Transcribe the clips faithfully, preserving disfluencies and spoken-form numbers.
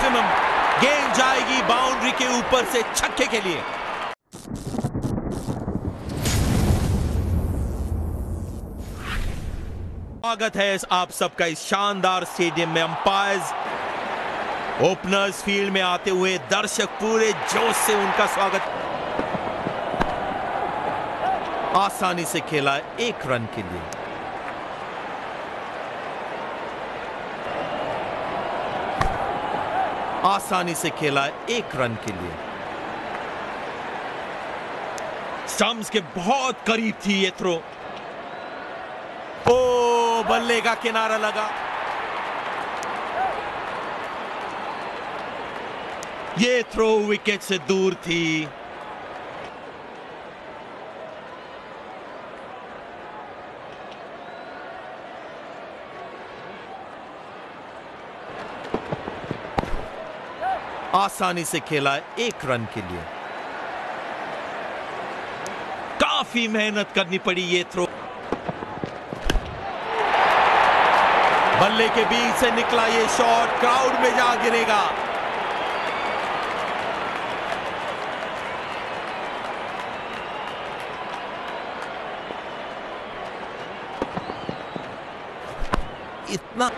Maximum, गेंद जाएगी boundary के ऊपर से छक्के के लिए। स्वागत है आप सबका इस शानदार स्टेडियम में। अंपायर्स ओपनर्स फील्ड में आते हुए दर्शक पूरे जोश से उनका स्वागत। आसानी से खेला एक रन के लिए। आसानी से खेला एक रन के लिए। स्टंप्स के बहुत करीब थी ये थ्रो। ओ, बल्ले का किनारा लगा। ये थ्रो विकेट से दूर थी। आसानी से खेला एक रन के लिए। काफी मेहनत करनी पड़ी ये थ्रो। बल्ले के बीच से निकला ये शॉट क्राउड में जा गिरेगा। इतना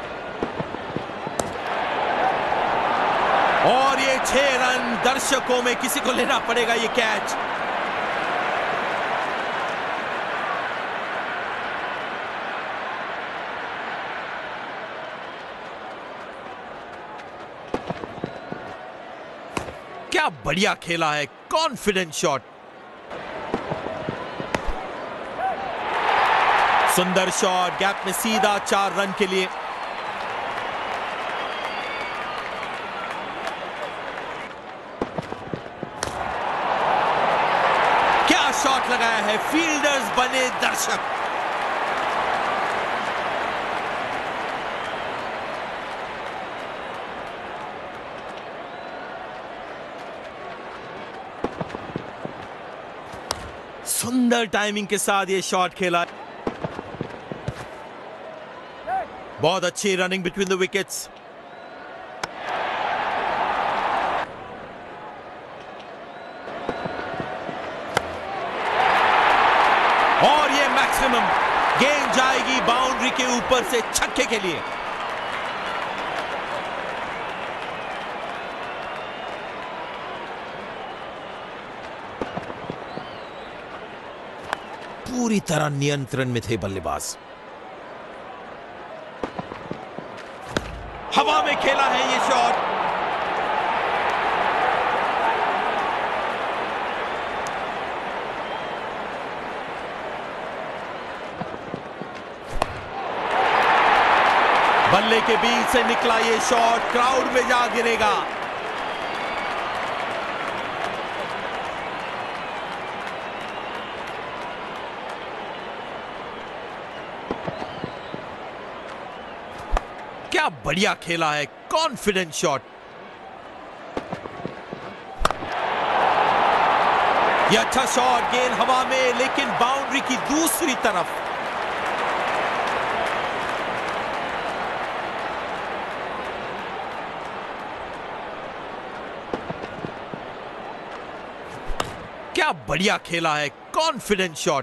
और ये छह रन। दर्शकों में किसी को लेना पड़ेगा ये कैच। क्या बढ़िया खेला है, कॉन्फिडेंट शॉट। सुंदर शॉट, गैप में सीधा चार रन के लिए। क्या शॉट लगाया है, फील्डर्स बने दर्शक। सुंदर टाइमिंग के साथ ये शॉट खेला। बहुत अच्छी रनिंग बिटवीन द विकेट्स। और ये मैक्सिमम, गेंद जाएगी बाउंड्री के ऊपर से छक्के के लिए। पूरी तरह नियंत्रण में थे बल्लेबाज। हवा में खेला है ये शॉट। बल्ले के बीच से निकला ये शॉट क्राउड में जा गिरेगा। क्या बढ़िया खेला है, कॉन्फिडेंट शॉट। ये अच्छा शॉट, गेंद हवा में लेकिन बाउंड्री की दूसरी तरफ। क्या बढ़िया खेला है, कॉन्फिडेंट शॉट।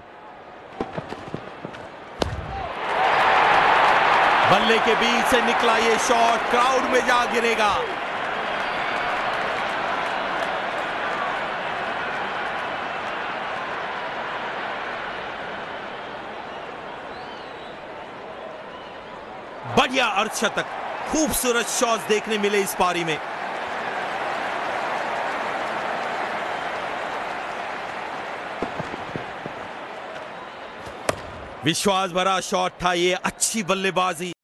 बल्ले के बीच से निकला ये शॉट क्राउड में जा गिरेगा। बढ़िया अर्धशतक, खूबसूरत शॉट्स देखने मिले इस पारी में। विश्वास भरा शॉट था ये, अच्छी बल्लेबाजी।